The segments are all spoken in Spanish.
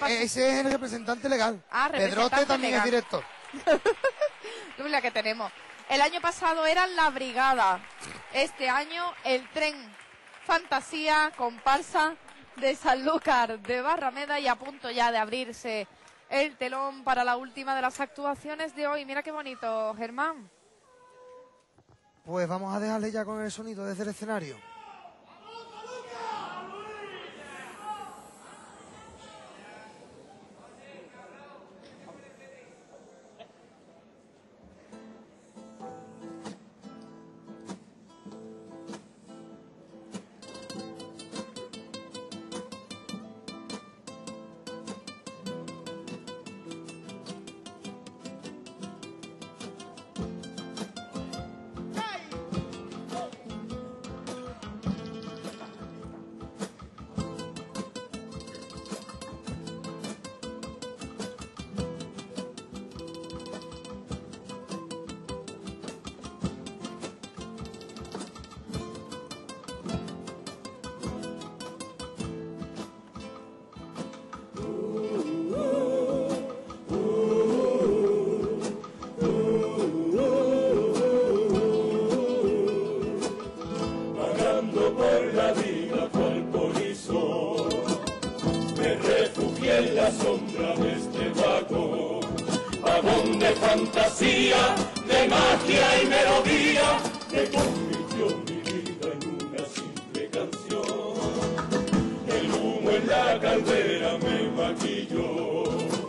ese es el representante legal. Pedrote también legal. Es director. La que tenemos. El año pasado eran la brigada. Este año el tren fantasía, comparsa de Sanlúcar de Barrameda, y a punto ya de abrirse el telón para la última de las actuaciones de hoy. Mira qué bonito, Germán. Pues vamos a dejarle ya con el sonido desde el escenario. Fantasía, de magia y melodía, que convirtió mi vida en una simple canción. El humo en la caldera me maquilló,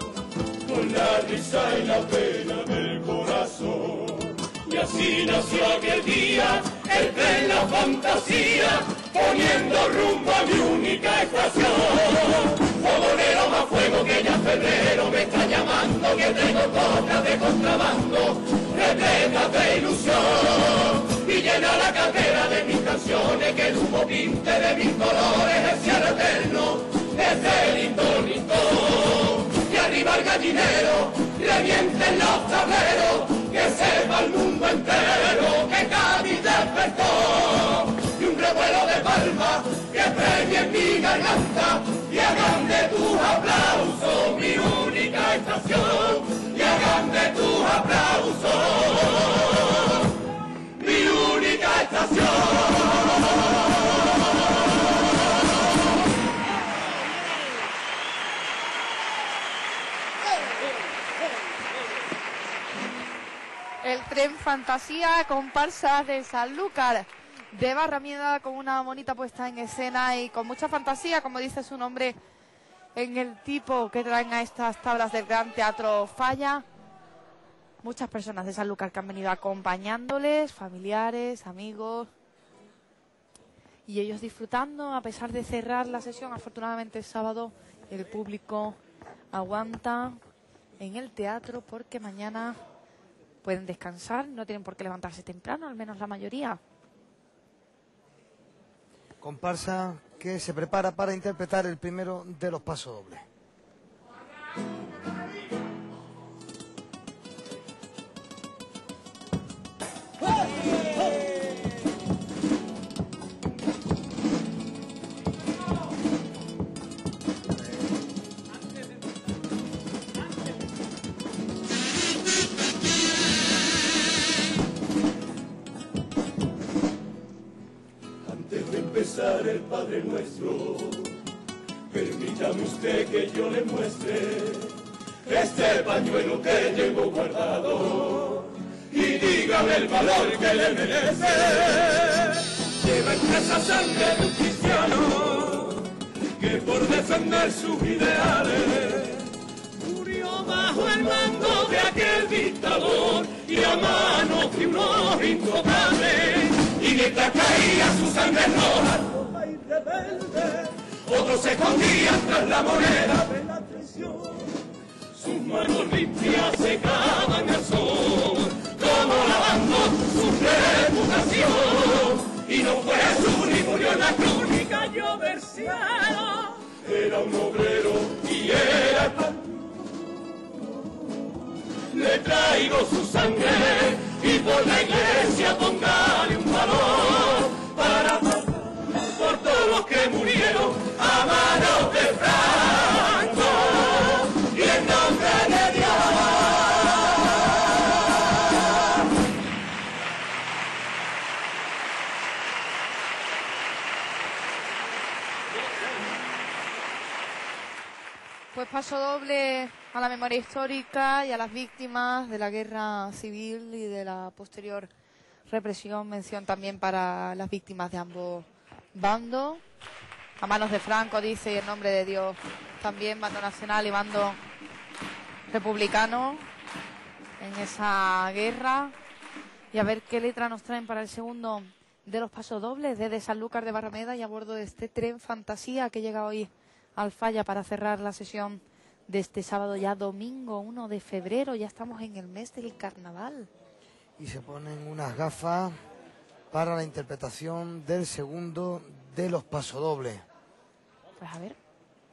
con la risa y la pena del corazón. Y así nació aquel día, el tren La Fantasía, poniendo rumbo a mi única estación. Fogonero más fuego que ya febrero me está llamando, que tengo coplas de contrabando, repletas de ilusión, y llena la cartera de mis canciones, que el humo pinte de mis colores el cielo eterno, ese lindo rincón. Y arriba el gallinero, revienten los tableros, que sepa el mundo entero que Cádiz despertó. Y un revuelo de palmas que premie en mi garganta, y hagan de tus aplausos mi única estación, y hagan de tus aplausos mi única estación. El tren fantasía, comparsa de Sanlúcar de Barrameda, con una bonita puesta en escena y con mucha fantasía, como dice su nombre, en el tipo que traen a estas tablas del Gran Teatro Falla. Muchas personas de Sanlúcar que han venido acompañándoles, familiares, amigos, y ellos disfrutando a pesar de cerrar la sesión. Afortunadamente el sábado el público aguanta en el teatro porque mañana pueden descansar, no tienen por qué levantarse temprano, al menos la mayoría. Comparsa que se prepara para interpretar el primero de los pasodobles. El Padre Nuestro, permítame usted que yo le muestre este pañuelo que llevo guardado y dígame el valor que le merece. Lleva esa sangre de un cristiano que por defender sus ideales murió bajo el mando de aquel dictador y a manos de unos intocables. Y mientras caía su sangre roja, otros se escondían tras la moneda de la traición. Sus manos limpias secaban al sol, como lavando su reputación. Y no fue Jesús ni murió en la cruz ni cayó del cielo. Era un obrero y era pan. Le traigo su sangre y por la iglesia póngale un valor para por todos los que murieron a manos de Franco. Pues paso doble a la memoria histórica y a las víctimas de la guerra civil y de la posterior represión. Mención también para las víctimas de ambos bandos. A manos de Franco, dice, y en nombre de Dios también, bando nacional y bando republicano en esa guerra. Y a ver qué letra nos traen para el segundo de los pasodobles desde Sanlúcar de Barrameda y a bordo de este tren fantasía que llega hoy al Falla para cerrar la sesión de este sábado, ya domingo 1 de febrero. Ya estamos en el mes del carnaval. Y se ponen unas gafas para la interpretación del segundo de los pasodobles. Pues a ver.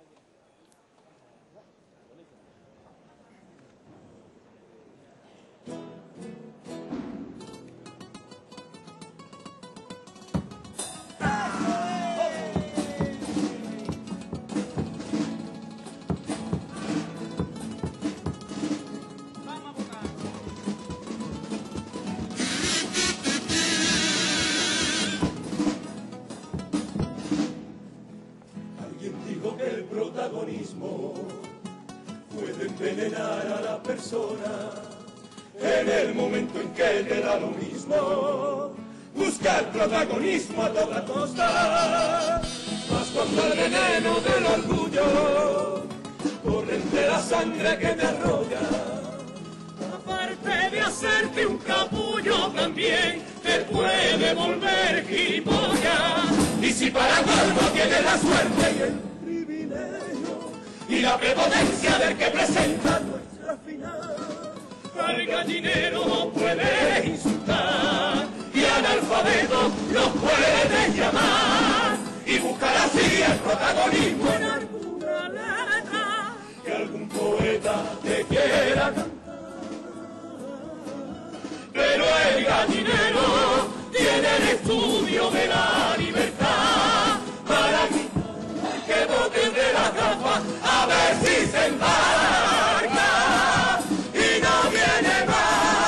Puede envenenar a la persona en el momento en que te da lo mismo. Buscar protagonismo a toda costa, mas cuando el veneno del orgullo corre entre la sangre que te arrolla, aparte de hacerte un capullo también te puede volver gilipollas. Y si para colmo tienes la suerte y el privilegio y la prepotencia del que presenta nuestra final, al gallinero puedes insultar y analfabeto lo puedes llamar y buscar así el protagonismo en alguna letra que algún poeta te quiera cantar. Pero el gallinero tiene el estudio de la libertad para que boten de la capa a ver si se embarca y no viene más.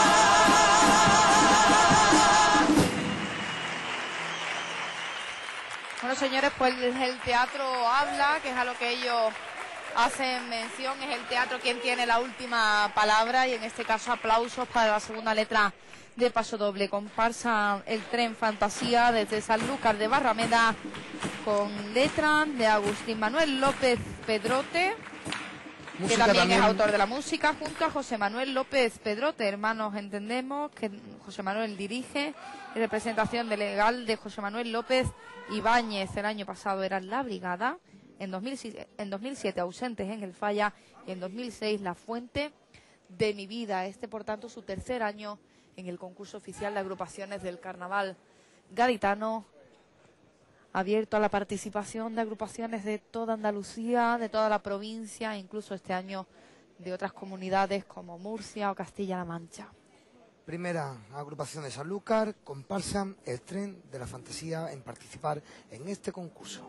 Bueno, señores, pues el teatro habla, que es a lo que ellos hacen mención. Es el teatro quien tiene la última palabra y en este caso aplausos para la segunda letra de pasodoble. Comparsa El Tren Fantasía desde Sanlúcar de Barrameda con letra de Agustín Manuel López Pedrote, que también es autor de la música, junto a José Manuel López Pedrote, hermanos entendemos, que José Manuel dirige, en representación de legal de José Manuel López Ibáñez. El año pasado eran La Brigada, en 2007 Ausentes en el Falla y en 2006 La Fuente de mi Vida. Este, por tanto, su tercer año en el concurso oficial de agrupaciones del Carnaval gaditano, abierto a la participación de agrupaciones de toda Andalucía, de toda la provincia, incluso este año de otras comunidades como Murcia o Castilla-La Mancha. Primera agrupación de Sanlúcar, comparsa El Tren de la Fantasía en participar en este concurso.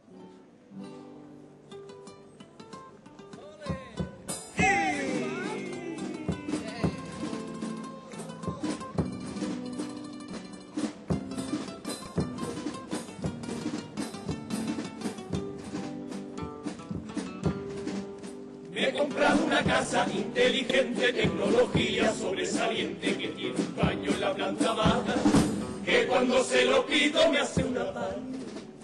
Me he comprado una casa inteligente, tecnología sobresaliente, que tiene un baño en la planta baja, que cuando se lo pido me hace una baño.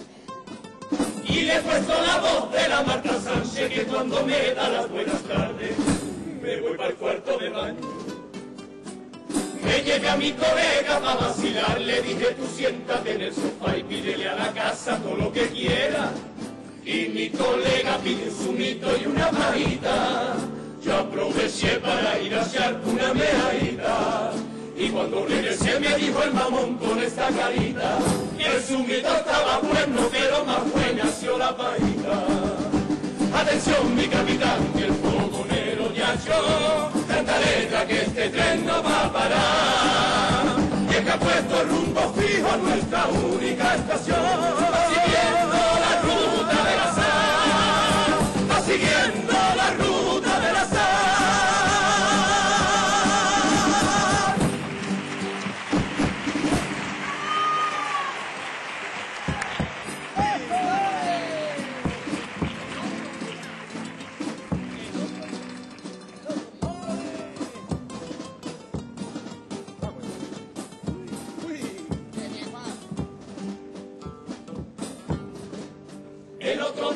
Y le he puesto la voz de la Marta Sánchez, que cuando me da las buenas tardes me voy para el cuarto de baño. Me llevé a mi colega para vacilar, le dije tú siéntate en el sofá y pídele a la casa todo lo que quiera. Y mi colega pide un zumito y una majita. Yo aproveché para ir a echar una meadita. Y cuando regresé me dijo el mamón con esta carita que el zumito estaba bueno, pero más buena ha sido la pajita. Atención mi capitán, que el fogonero ya echó tanta letra que este tren no va a parar. Y es que ha puesto el rumbo fijo a nuestra única estación, siguiendo la ruta de la sal, va siguiendo la ruta de la sal.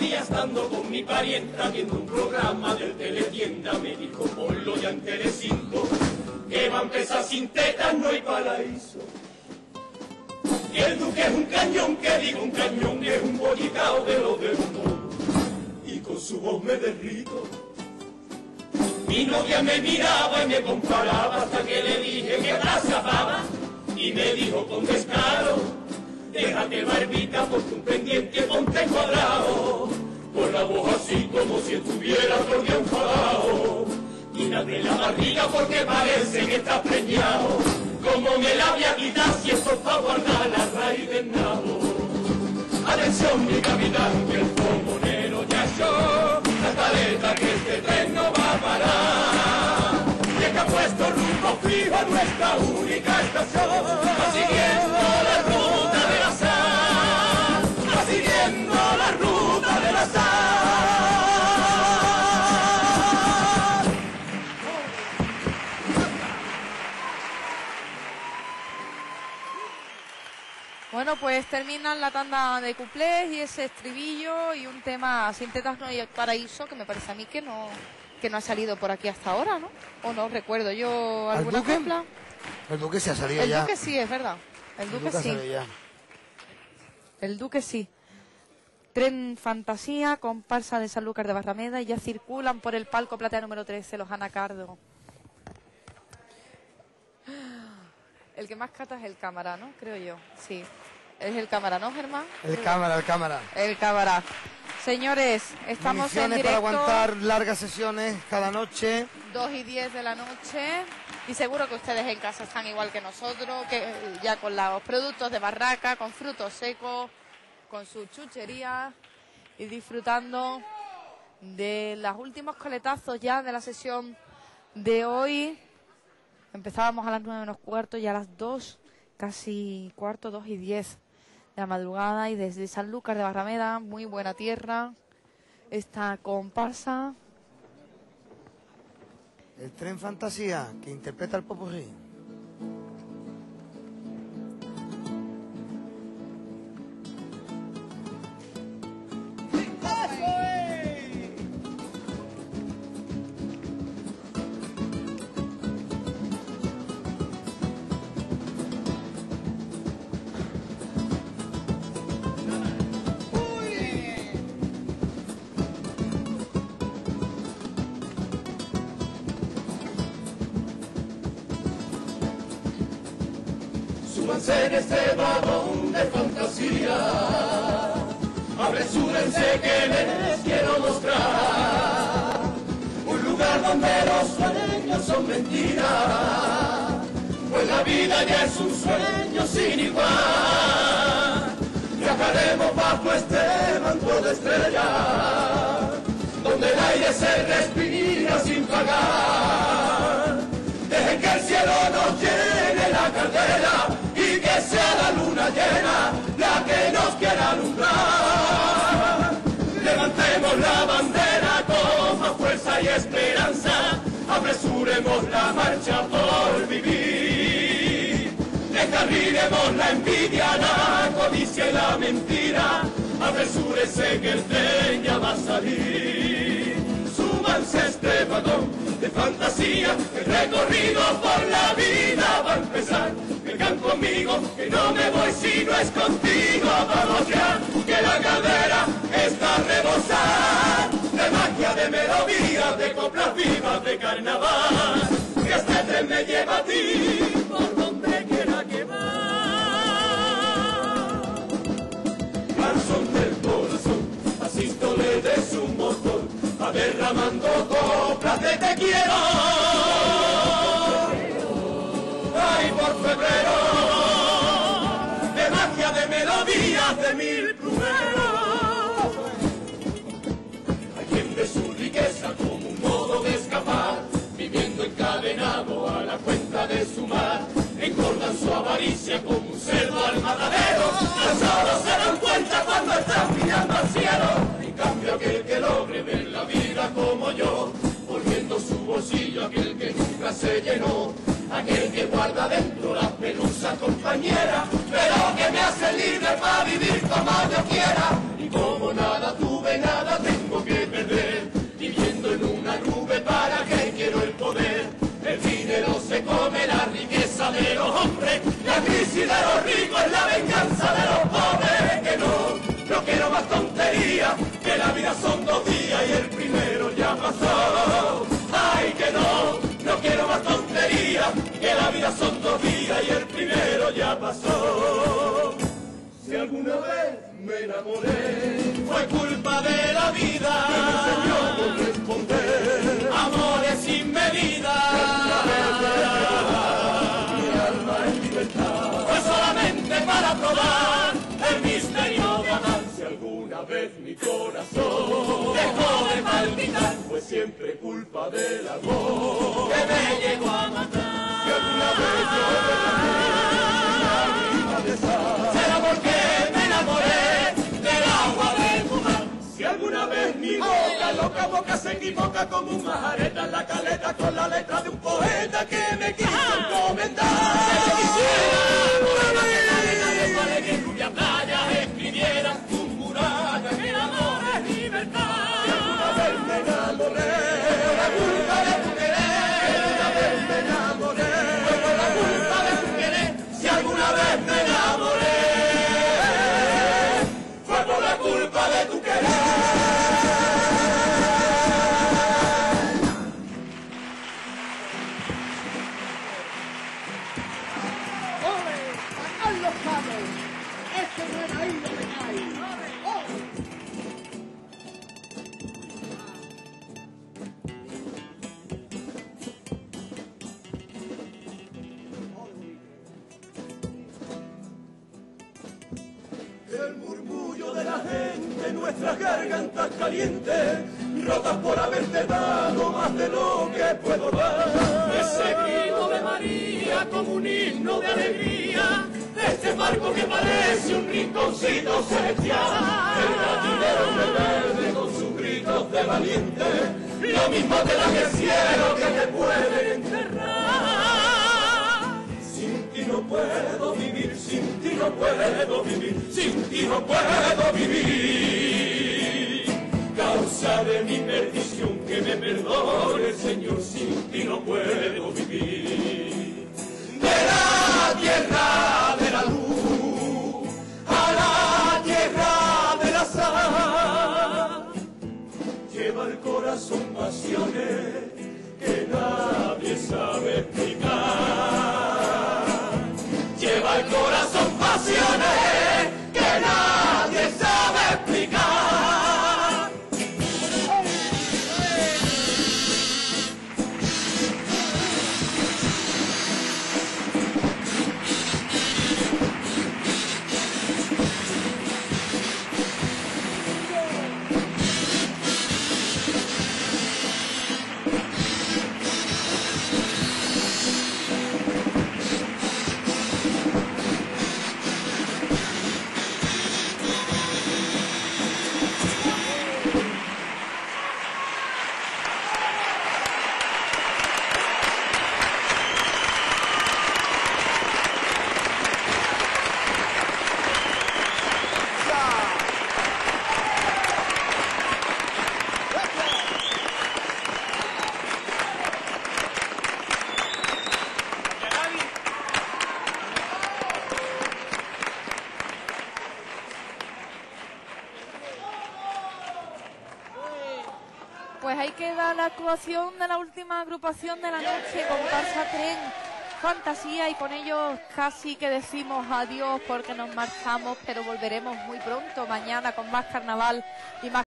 día estando con mi parienta viendo un programa del Teletienda, me dijo ponlo ya en Telecinco, que va a empezar sin tetas, no hay paraíso. Y el Duque es un cañón, que digo un cañón, es un bollicao de los del humor, y con su voz me derrito. Mi novia me miraba y me comparaba hasta que le dije que gracia pava, y me dijo con descaro, déjate barbita porque un pendiente ponte cuadrado, con la voz así como si estuviera todo bien enfadado. Quítate la barriga porque parece que estás preñado, como me la voy a quitar si esto es pa' guardar la raíz del nabo. Atención mi capitán, que el comunero ya echó la caleta, que este tren no va a parar, y es que ha puesto rumbo fijo a nuestra única estación, va siguiendo la ruta de la sal, va siguiendo la ruta de la sal. Bueno, pues terminan la tanda de cuplés y ese estribillo y un tema Sin tetas no hay paraíso, que me parece a mí que no ha salido por aquí hasta ahora, ¿no? O no recuerdo yo alguna copla. El Duque se ha salido ya. El Duque sí, es verdad. El Duque sí. El Duque sí. Tren Fantasía, comparsa de Sanlúcar de Barrameda, y ya circulan por el palco platea número 13 los anacardos. El que más cata es el cámara, ¿no? Creo yo, sí. Es el cámara, ¿no, Germán? El cámara. El cámara. Señores, estamos Municiones en directo. para aguantar largas sesiones cada noche. 2:10 de la noche. Y seguro que ustedes en casa están igual que nosotros, que ya con los productos de barraca, con frutos secos, con sus chucherías y disfrutando de los últimos coletazos ya de la sesión de hoy. Empezábamos a las 9:15 y a las 2, casi cuarto, 2:10 de la madrugada. Y desde Sanlúcar de Barrameda, muy buena tierra, esta comparsa. El Tren Fantasía, que interpreta el popurrí. Súbanse en este vagón de fantasía, apresúrense que les quiero mostrar un lugar donde los sueños son mentiras, pues la vida ya es un sueño sin igual. Viajaremos bajo este manto de estrellas, donde el aire se respira sin pagar. Dejen que el cielo nos llene la cartera y que sea la luna llena la que nos quiera alumbrar. Levantemos la bandera con más fuerza y esperanza, apresuremos la marcha por vivir. Descarrilemos la envidia, la codicia y la mentira, apresúrese que el tren ya va a salir. Súbanse a este vagón de fantasía, el recorrido por la vida va a empezar. Vengan conmigo, que no me voy si no es contigo. Vamos ya, que la cadera está a rebosar de magia, de melodía, de coplas vivas, de carnaval. Que este tren me lleva a ti por donde quiera que va. Canción del corazón, a sístole de su motor, va derramando coplas de te quiero. Ay, por febrero, de magia, de melodías, de mil plumeros. Hay quien ve su riqueza como un modo de escapar, viviendo encadenado a la cuenta de su mar. Engordan su avaricia como un cerdo al matadero, tan solo se dan cuenta cuando están mirando al cielo. En cambio aquel que logre ver la vida como yo, volviendo su bolsillo aquel que nunca se llenó, aquel que guarda dentro la pelusa compañera, pero que me hace libre para vivir como yo quiera. Y como nada tuve nada la vida son 2 días y el primero ya pasó. Ay, que no quiero más tonterías, que la vida son 2 días y el primero ya pasó. Si alguna vez me enamoré, fue culpa de la vida, que me enseñó a corresponder, amores sin medida. Mi alma en libertad, fue solamente para probar el misterio de amar. Si alguna vez mi corazón dejó de palpitar, fue siempre culpa del amor que me llegó a matar. Si alguna vez yo de será porque me enamoré del agua de tu mar. Si alguna vez mi boca, loca boca, se equivoca como un majareta en la caleta con la letra de un poeta que me quiso encomendar. Que quisiera que la arena de tu alegría y rubia playa escribiera tus murallas. El amor es libertad. Si alguna vez me enamoré, por la culpa de tu querer. Si alguna vez me enamoré, por la culpa de tu querer. Si alguna vez me enamoré, fue por la culpa de tu querer. ¡Ole! ¡A Carlos Cano! ¡Este no era ahí donde cae! ¡Ole! El murmullo de la gente, nuestras gargantas calientes, rotas por haberte dado más de lo que puedo dar. Ese grito de María como un himno de alegría, este barco que parece un rinconcito celestial. El gallinero de verde con sus gritos de valiente, lo mismo te dan el cielo que te pueden enterrar. Sin ti no puedo vivir, sin ti no puedo vivir, sin ti no puedo vivir. Causa de mi perdición, que me perdone el Señor, sin ti no puedo vivir. De la tierra de la luz a la tierra de la sal, lleva el corazón pasiones que nadie sabe explicar. Lleva el corazón pasiones que nadie sabe explicar. Pues ahí queda la actuación de la última agrupación de la noche, comparsa Tren Fantasía, y con ellos casi que decimos adiós porque nos marchamos, pero volveremos muy pronto mañana con más carnaval y más